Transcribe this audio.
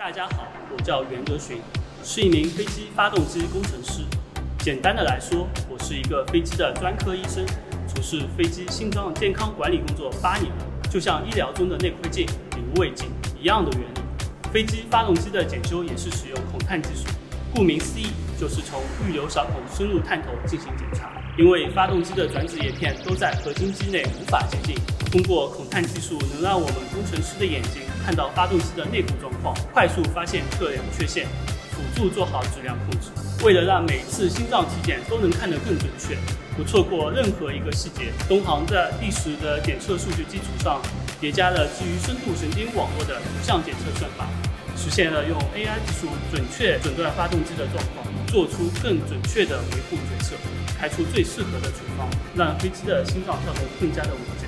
大家好，我叫袁哲寻，是一名飞机发动机工程师。简单的来说，我是一个飞机的专科医生，从事飞机心脏健康管理工作8年了。就像医疗中的内窥镜、比无胃镜一样的原理，飞机发动机的检修也是使用孔探技术。顾名思义，就是从预留小孔深入探头进行检查。因为发动机的转子叶片都在核心机内无法接近，通过孔探技术能让我们工程师的眼睛看到发动机的内部状况，快速发现测量缺陷，辅助做好质量控制。为了让每次心脏体检都能看得更准确，不错过任何一个细节，东航在历史的检测数据基础上，叠加了基于深度神经网络的图像检测算法，实现了用 AI 技术准确诊断发动机的状况，做出更准确的维护决策，开出最适合的处方，让飞机的心脏跳动更加的稳定。